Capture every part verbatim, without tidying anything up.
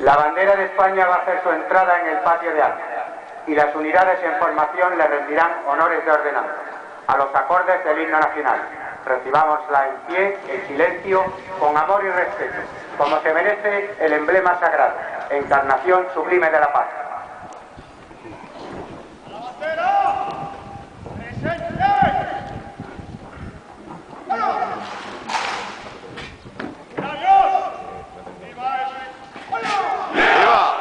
La bandera de España va a hacer su entrada en el patio de armas y las unidades en formación le rendirán honores de ordenanza a los acordes del himno nacional. Recibámosla en pie, en silencio, con amor y respeto, como se merece el emblema sagrado, encarnación sublime de la paz. ¡A la bandera! ¡Presente! ¡Adiós! ¡Viva España! ¡Viva!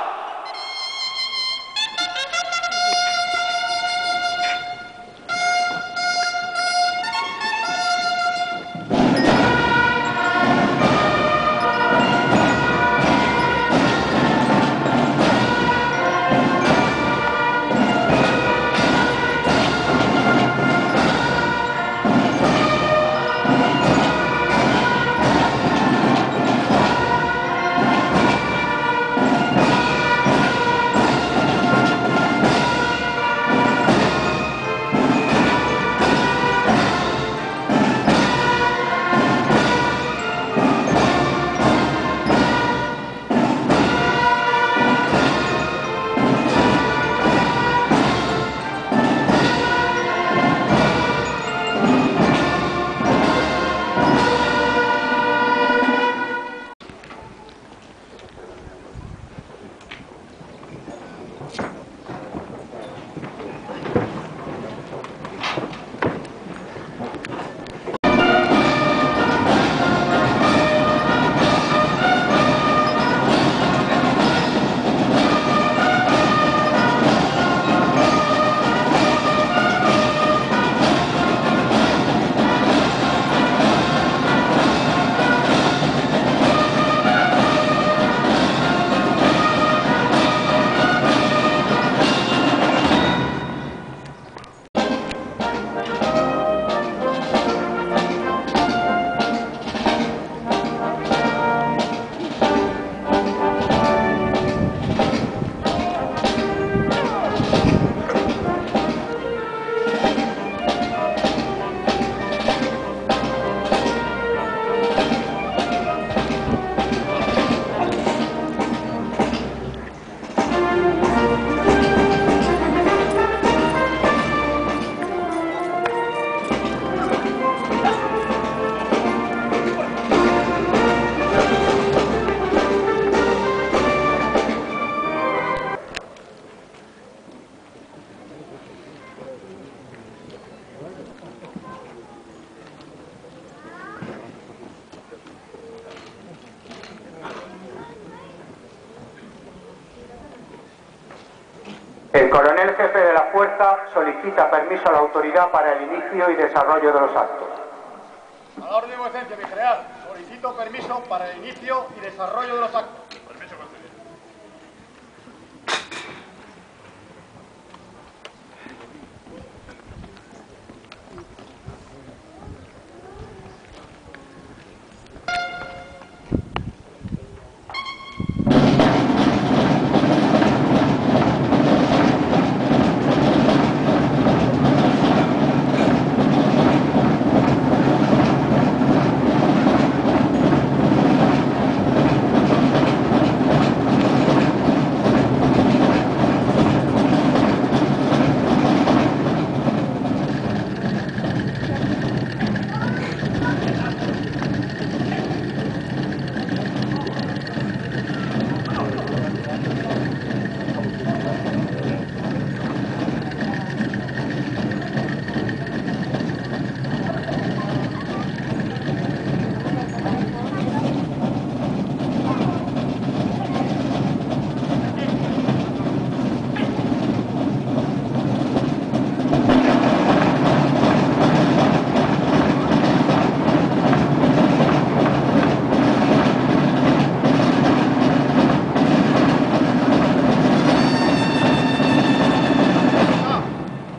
El coronel jefe de la fuerza solicita permiso a la autoridad para el inicio y desarrollo de los actos. A la orden de vuecencia, mi general, solicito permiso para el inicio y desarrollo de los actos.